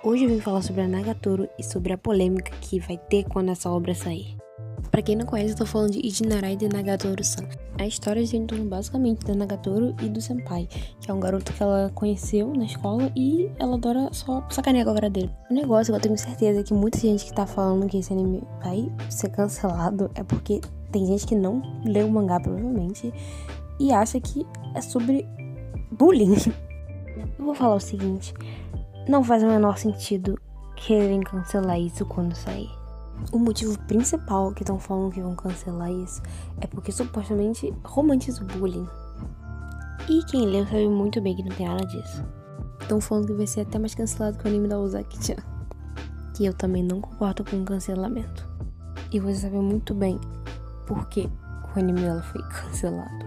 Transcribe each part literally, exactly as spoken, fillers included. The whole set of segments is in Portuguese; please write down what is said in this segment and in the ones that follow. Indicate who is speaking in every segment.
Speaker 1: Hoje eu vim falar sobre a Nagatoro e sobre a polêmica que vai ter quando essa obra sair. Pra quem não conhece, eu tô falando de Ichinarai de Nagatoro-san. A história gira em torno basicamente da Nagatoro e do senpai, que é um garoto que ela conheceu na escola e ela adora só sacanear com a cara dele. O negócio que eu tenho certeza que muita gente que tá falando que esse anime vai ser cancelado é porque tem gente que não leu o mangá, provavelmente, e acha que é sobre bullying. Eu vou falar o seguinte: não faz o menor sentido quererem cancelar isso quando sair. O motivo principal que estão falando que vão cancelar isso é porque supostamente romantiza o bullying. E quem leu sabe muito bem que não tem nada disso. Estão falando que vai ser até mais cancelado que o anime da Ozaki-chan, que eu também não concordo com o cancelamento. E você sabe muito bem por que o anime dela foi cancelado.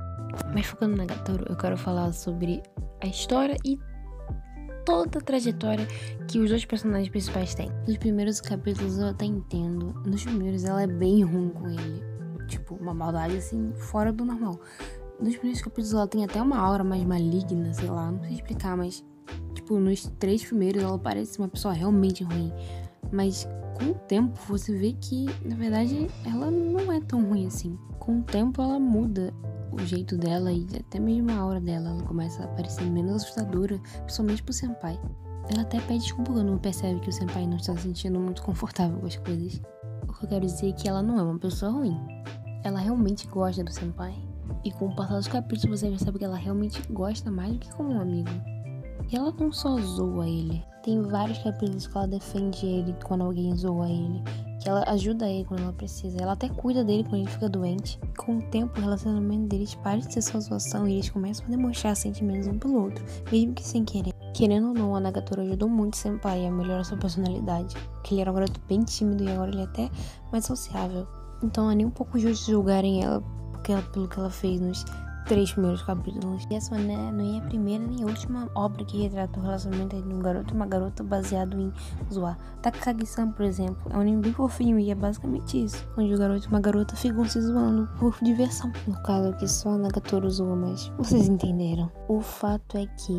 Speaker 1: Mas focando na Nagatoro, eu quero falar sobre a história e toda a trajetória que os dois personagens principais têm. Nos primeiros capítulos eu até entendo. Nos primeiros ela é bem ruim com ele. Tipo, uma maldade assim, fora do normal. Nos primeiros capítulos ela tem até uma aura mais maligna, sei lá, não sei explicar, mas tipo, nos três primeiros ela parece uma pessoa realmente ruim. Mas com o tempo você vê que, na verdade, ela não é tão ruim assim. Com o tempo ela muda o jeito dela e até mesmo a aura dela. Ela começa a parecer menos assustadora, principalmente pro senpai. Ela até pede desculpa quando percebe que o senpai não está se sentindo muito confortável com as coisas. O que eu quero dizer é que ela não é uma pessoa ruim. Ela realmente gosta do senpai. E com o passar dos capítulos você percebe que ela realmente gosta mais do que como um amigo. E ela não só zoa ele. Tem vários capítulos que ela defende ele quando alguém zoa ele, que ela ajuda ele quando ela precisa. Ela até cuida dele quando ele fica doente. Com o tempo, o relacionamento deles para de ser só zoação e eles começam a demonstrar sentimentos um pelo outro, mesmo que sem querer. Querendo ou não, a Nagatoro ajudou muito o senpai a melhorar sua personalidade, que ele era um garoto bem tímido e agora ele é até mais sociável. Então não é nem um pouco justo julgarem ela, porque ela pelo que ela fez nos três primeiros capítulos. E essa né, não é a primeira nem a última obra que retrata o relacionamento entre um garoto e uma garota baseado em zoar. Takagi-san, por exemplo, é um anime bem fofinho e é basicamente isso, onde o garoto e uma garota ficam se zoando por diversão. No caso aqui só a Nagatoro zoa, mas vocês entenderam. O fato é que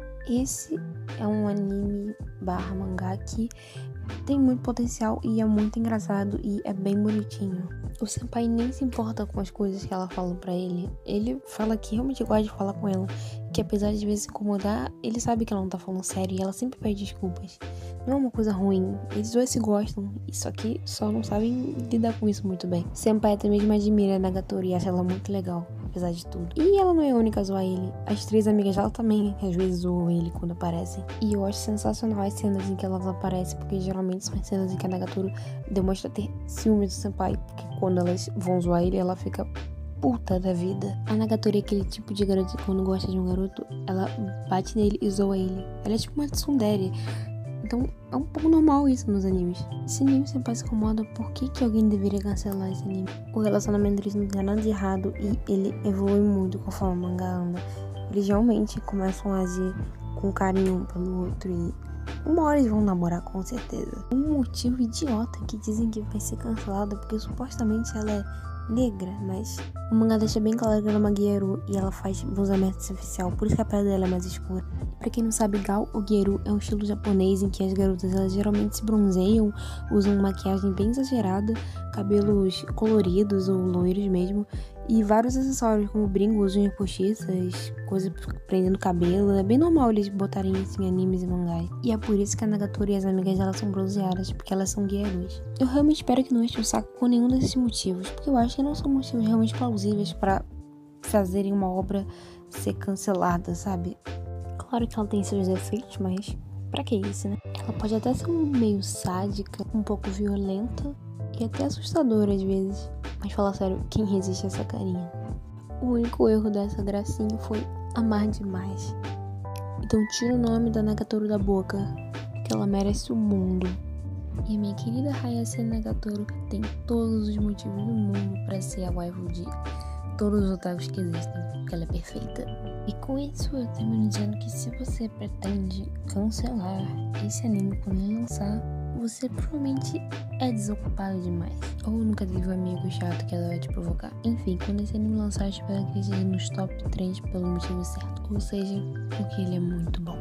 Speaker 1: esse é um anime barra mangá que tem muito potencial e é muito engraçado e é bem bonitinho. O senpai nem se importa com as coisas que ela fala pra ele. Ele fala que realmente gosta de falar com ela, que apesar de às vezes se incomodar, ele sabe que ela não tá falando sério e ela sempre pede desculpas. Não é uma coisa ruim, eles dois se gostam, só que só não sabem lidar com isso muito bem. O senpai até mesmo admira a Nagatoro e acha ela muito legal, apesar de tudo. E ela não é a única a zoar ele. As três amigas dela também às vezes zoam ele quando aparecem. E eu acho sensacional as cenas em que elas aparecem, porque geralmente são as cenas em que a Nagatoro demonstra ter ciúmes do senpai, porque quando elas vão zoar ele, ela fica puta da vida. A Nagatoro é aquele tipo de garota que quando gosta de um garoto, ela bate nele e zoa ele. Ela é tipo uma tsundere. Então é um pouco normal isso nos animes. Se nenhum senpai se incomoda, por que que alguém deveria cancelar esse anime? O relacionamento deles não tem nada de errado e ele evolui muito conforme o mangá anda. Eles realmente começam a agir com carinho um pelo outro e uma hora eles vão namorar com certeza. Um motivo idiota que dizem que vai ser cancelada porque supostamente ela é negra, mas o mangá deixa bem claro que ela é uma Gyaru e ela faz bronzeamento artificial, por isso que a pele dela é mais escura. Pra quem não sabe, Gao ou Gyaru é um estilo japonês em que as garotas elas geralmente se bronzeiam, usam maquiagem bem exagerada, cabelos coloridos ou loiros mesmo, e vários acessórios como brincos, unhas postiças, coisas prendendo cabelo. É bem normal eles botarem isso em animes e mangás. E é por isso que a Nagatoro e as amigas delas são bronzeadas, porque elas são Gyarus. Eu realmente espero que não enche o saco com nenhum desses motivos, porque eu acho que não são motivos realmente plausíveis pra fazerem uma obra ser cancelada, sabe? Claro que ela tem seus defeitos, mas pra que isso, né? Ela pode até ser meio sádica, um pouco violenta e até assustadora às vezes. Mas fala sério, quem resiste a essa carinha? O único erro dessa gracinha foi amar demais. Então tira o nome da Nagatoro da boca, porque ela merece o mundo. E a minha querida Hayase Nagatoro tem todos os motivos do mundo pra ser a waifu de todos os otakus que existem, porque ela é perfeita. E com isso eu termino dizendo que se você pretende cancelar esse anime quando ele lançar, você provavelmente é desocupado demais. Ou nunca teve um amigo chato que ela vai te provocar. Enfim, quando esse anime lançar, eu espero que ele esteja nos top três pelo motivo certo. Ou seja, porque ele é muito bom.